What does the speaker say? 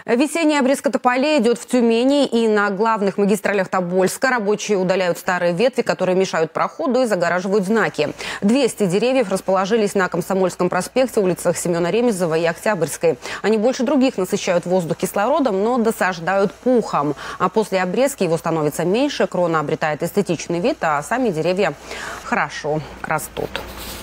Весенняя обрезка тополей идет в Тюмени, и на главных магистралях Тобольска рабочие удаляют старые ветви, которые мешают проходу и загораживают знаки. 200 деревьев расположились на Комсомольском проспекте, улицах Семена Ремезова и Октябрьской. Они больше других насыщают воздух кислородом, но досаждают пухом. А после обрезки его становится меньше, крона обретает эстетичный вид, а сами деревья хорошо растут.